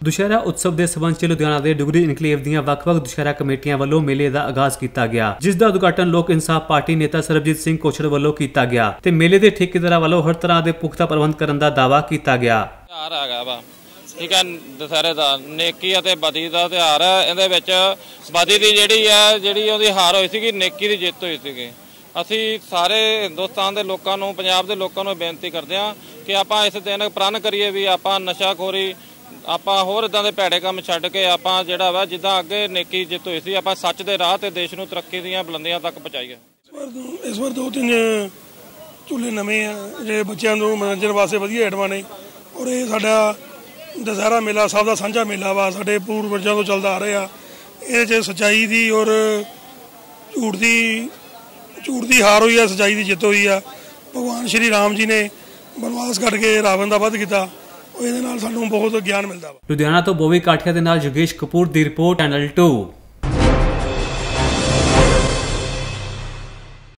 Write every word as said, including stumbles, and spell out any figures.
ਦੁਸ਼ਹਿਰਾ ਉਤਸਵ ਦੇ ਸਬੰਧ ਚ ਲੁਧਿਆਣਾ ਦੇ ਡੁਗਰੀ ਇਨਕਲੇਵ ਦੀਆਂ ਵੱਖ-ਵੱਖ ਦੁਸ਼ਹਿਰਾ ਕਮੇਟੀਆਂ ਵੱਲੋਂ ਮੇਲੇ ਦਾ ਆਗਾਜ਼ ਕੀਤਾ ਗਿਆ, ਜਿਸ ਦਾ ਉਦਘਾਟਨ ਲੋਕ ਇਨਸਾਫ ਪਾਰਟੀ ਨੇਤਾ ਸਰਬਜੀਤ ਸਿੰਘ ਕੋਛੜ ਵੱਲੋਂ ਕੀਤਾ ਗਿਆ ਤੇ ਮੇਲੇ ਦੇ ਠੇਕੇਦਾਰਾਂ ਵੱਲੋਂ ਹਰ ਤਰ੍ਹਾਂ ਦੇ ਪੁਖਤਾ ਪ੍ਰਬੰਧ ਕਰਨ ਦਾ ਦਾਅਵਾ ਕੀਤਾ ਗਿਆ। ਤਿਉਹਾਰ ਹੈਗਾ ਵਾ ਠੀਕ ਹੈ, ਦੁਸਹਿਰੇ ਦਾ ਨੇਕੀ ਅਤੇ ਬਦੀ ਦਾ ਤਿਉਹਾਰ ਹੈ। ਇਹਦੇ ਵਿੱਚ ਬਦੀ ਦੀ ਜਿਹੜੀ ਹੈ ਜਿਹੜੀ ਉਹਦੀ ਹਾਰ ਹੋਈ ਸੀਗੀ, ਨੇਕੀ ਦੀ ਜਿੱਤ ਹੋਈ ਸੀਗੀ। ਅਸੀਂ ਸਾਰੇ ਹਿੰਦੁਸਤਾਨ ਦੇ ਲੋਕਾਂ ਨੂੰ, ਪੰਜਾਬ ਦੇ ਲੋਕਾਂ ਨੂੰ ਬੇਨਤੀ ਕਰਦੇ ਹਾਂ ਕਿ ਆਪਾਂ ਇਸ ਦਿਨ ਪ੍ਰਣ ਕਰੀਏ ਵੀ ਆਪਾਂ ਨਸ਼ਾਖੋਰੀ, ਆਪਾਂ ਹੋਰ ਇਦਾਂ ਦੇ ਭੈੜੇ ਕੰਮ ਛੱਡ ਕੇ ਆਪਾਂ ਜਿਹੜਾ ਵਾ ਜਿੱਦਾਂ ਅੱਗੇ ਨੇਕੀ ਜਿੱਤ ਹੋਈ ਸੀ, ਆਪਾਂ ਸੱਚ ਦੇ ਰਾਹ ਤੇ ਦੇਸ਼ ਨੂੰ ਤਰੱਕੀ ਦੀਆਂ ਬੁਲੰਦੀਆਂ ਤੱਕ ਪਹੁੰਚਾਈਏ। ਇਸ ਵਾਰ ਦੋ ਤਿੰਨ ਝੂਲੇ ਨਵੇਂ ਆ ਜਿਹੜੇ ਬੱਚਿਆਂ ਨੂੰ ਮਨੋਰੰਜਨ ਵਾਸਤੇ ਵਧੀਆ ਆਈਟਮਾਂ ਨੇ, ਔਰ ਇਹ ਸਾਡਾ ਦੁਸਹਿਰਾ ਮੇਲਾ ਸਭ ਦਾ ਸਾਂਝਾ ਮੇਲਾ ਵਾ, ਸਾਡੇ ਪੂਰਵਜਾਂ ਤੋਂ ਚੱਲਦਾ ਆ ਰਿਹਾ। ਇਹਦੇ 'ਚ ਸੱਚਾਈ ਦੀ ਔਰ ਝੂਠ ਦੀ ਝੂਠ ਦੀ ਹਾਰ ਹੋਈ ਆ, ਸੱਚਾਈ ਦੀ ਜਿੱਤ ਹੋਈ ਆ। ਭਗਵਾਨ ਸ਼੍ਰੀ ਰਾਮ ਜੀ ਨੇ ਬਨਵਾਸ ਕੱਢ ਕੇ ਰਾਵਣ ਦਾ ਵੱਧ ਕੀਤਾ, ਇਹਦੇ ਨਾਲ ਸਾਨੂੰ ਬਹੁਤ ਗਿਆਨ ਮਿਲਦਾ ਵਾ। ਲੁਧਿਆਣਾ ਤੋਂ ਬੋਵੀ ਕਾਠੀਆ ਦੇ ਨਾਲ ਜੋਗੇਸ਼ ਕਪੂਰ ਦੀ ਰਿਪੋਰਟ, ਚੈਨਲ ਟੂ।